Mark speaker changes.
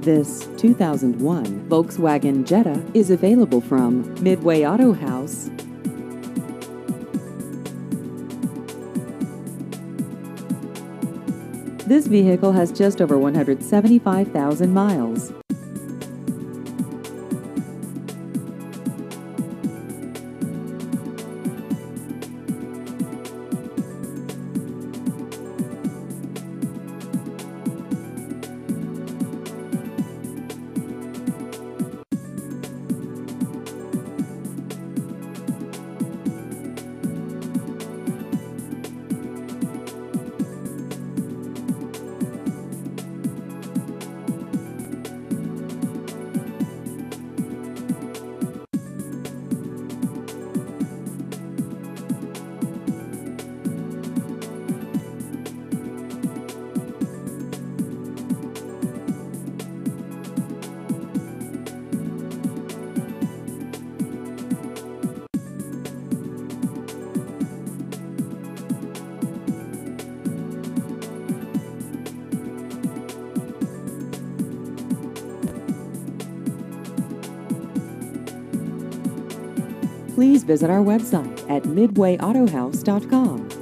Speaker 1: This 2001 Volkswagen Jetta is available from Midway Auto House. This vehicle has just over 175,000 miles. Please visit our website at midwayautohouse.com.